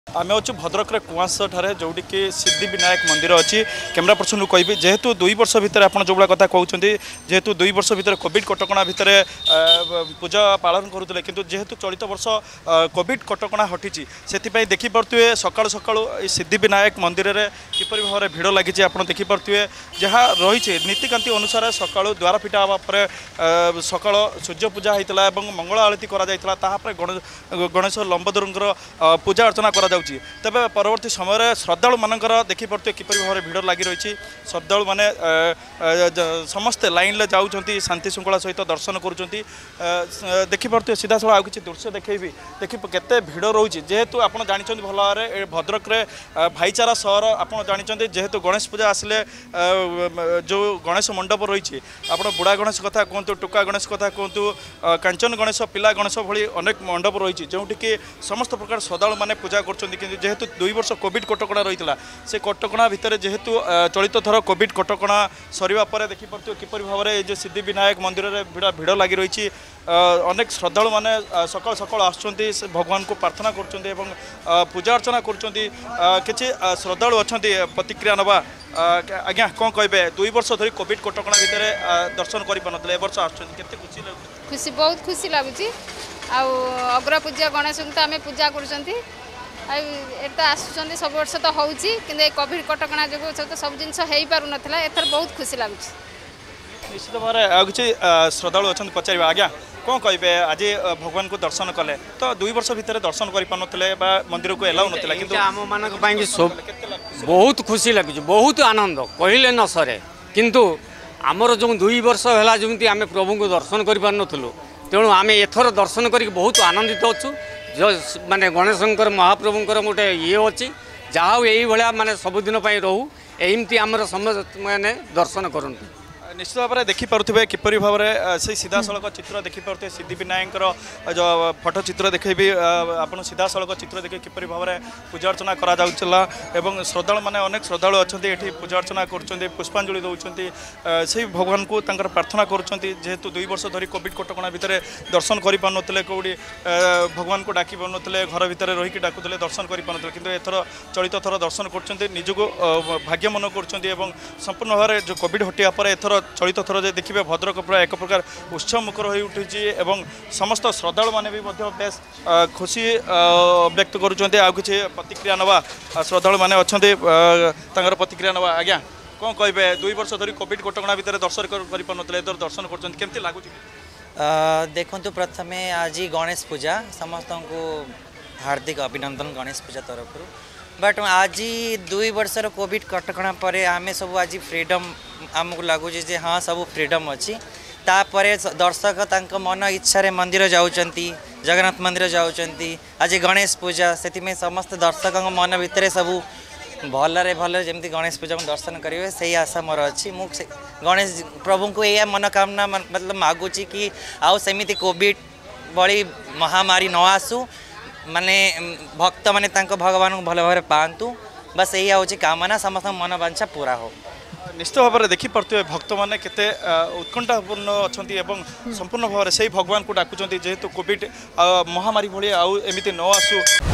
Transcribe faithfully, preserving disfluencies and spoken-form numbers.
आम अच्छे भद्रक कुआस जोटी कि सिद्धि विनायक मंदिर अच्छी कैमेरा पर्सन को कहि जेहेतु दुई वर्ष भितर आप जो कथा कहते जेहेतु दुई वर्ष भितर कोविड कटकणा भितर पूजा पालन करुले किंतु जेहेतु चलित वर्ष कोविड कटकणा हटी से देखिपे सका सका सिद्धि विनायक मंदिर में किपर भाव में भिड़ लगी आप देखिपे जहाँ रही नीतिकांति अनुसार सका द्वार फिटा हाँपर सका सूर्य पूजा होता है मंगल आरती कर गणेश लंबोदर पूजा अर्चना कर तेज परवर्ती समय श्रद्धालु मानकर देखिपे किपर भाव में भिड़ लगी रही श्रद्धालु मैंने समस्ते लाइन में जाऊँच शांति श्रृंखला सहित दर्शन कर देखिपे सीधा साला आउ कि दृश्य देखेबी देखिए केते भिड़ रोचे जेहेतु आप जानते भल भाव में भद्रक भाईचारा सहर आप जानते जेहेतु गणेश पूजा आसिले जो गणेश मंडप रही आप बुढ़ा गणेश कथा कहतु टुका गणेश कथा कहतु कांचन गणेश पिला गणेश भली अनेक मंडप रही जोटि समस्त प्रकार श्रद्धालु मैंने पूजा कर जेहेतु दुई वर्ष कोविड कटकणा रही से कटकणा भितर जेहेतु चलित थर कोविड कटकणा सरिबा परे देखि परथि किपरि भाव में जो सिद्धि विनायक मंदिर में भिड़ भिड़ लगी रही अनेक श्रद्धालु मैंने सकाल सकाल आसुँच भगवान को प्रार्थना कर पूजा अर्चना कर श्रद्धालु अच्छा प्रतिक्रिया नवा आज्ञा कौन कहे दुई वर्ष धरी कोविड कटकणा भितर दर्शन कर पारे वर्ष आसुँच खुशी खुशी बहुत खुशी लगुच अग्र पूजा गणेश तो आम पूजा कर आसुँच सब वर्ष तो हो कोविड कटकणा जो तो सब जिन हो पार नाला एथर बहुत खुशी लगुच निश्चित भाव में आ कि श्रद्धालु अच्छा पचार आज्ञा कौन कहे आज भगवान को दर्शन कले तो दुई वर्ष भितर दर्शन कर पारे मंदिर को एलाउ नाला कि आम मान बहुत खुशी लगे बहुत आनंद कहले न सरे किंतु आमर जो दुई वर्ष है जमी आम प्रभु को दर्शन कर पार्नु तेणु आम एथर दर्शन कर बहुत आनंदित अच्छु जो माने गणेशंकर महाप्रभुंकर गोटे ये अच्छी जहाँ यही भाया माने सबुदिन रहू एमती आमर समस्त मैंने दर्शन करूँ निश्चित भाव में देखिपे किपर भाव में से सीधा सड़क चित्र देखिपे सिद्धि विनायक जो फोटो चित्र देखेबी आप सीधा सड़क चित्र देखिए किपर भाव में पूजा अर्चना करा श्रद्धालु मैंने अनेक श्रद्धालु अच्छा ये पूजा अर्चना कर पुष्पांजलि दौरान से भगवान को प्रार्थना करेतु दुई वर्ष धरी कोविड कटकणा भितर दर्शन कर पारे कौटी भगवान को डाक पारे घर भितर रहीकि डाकुले दर्शन कर पारे कि एथर चलित थर दर्शन कर निजक भाग्य मन कर संपूर्ण भाव में जो कोविड हटिया पर एथर चलित थर देखिए भद्रक पूरा एक प्रकार उत्सव मुखर हो उठी एवं समस्त श्रद्धालु मैंने भी बेस खुशी व्यक्त करुँच आ कि प्रतिक्रिया नवा श्रद्धालु मैंने अच्छा प्रतिक्रिया नवा आज्ञा कौन कहे दुई वर्ष धरी कोविड कटकणा भितर दर्शन कर पारे दर्शन कर लगुच देखु प्रथम आज गणेश पूजा समस्त को हार्दिक अभिनंदन गणेश पूजा तरफ बट आज दुई वर्षर कोविड कटकणा पर आम सब आज फ्रीडम आमको लगुच हाँ सब फ्रीडम अच्छी तापर दर्शक तांको मन इच्छा रे मंदिर जाऊँगी जगन्नाथ मंदिर जाऊँगी आज गणेश पूजा से समस्त दर्शक मन भितर सब भलरे भल जमी गणेश पूजा को दर्शन करेंगे से आशा मोर अच्छी मुझे गणेश प्रभु को यह मनोकामना मतलब मागुची कि आउ सेमिति कोविड भली महामारी न आसू माने भक्त माने तांको भगवान को भल भाव पातु बस यही हूँ कामना समस्त मनोवांछा पूरा हो निश्चित भाव में देखिपे भक्त मैंने केते उत्कंठापूर्ण अच्छा संपूर्ण भाव में से भगवान को डाकुंट जेहेतु कोविड महामारी भाई आउ एमती न आसू।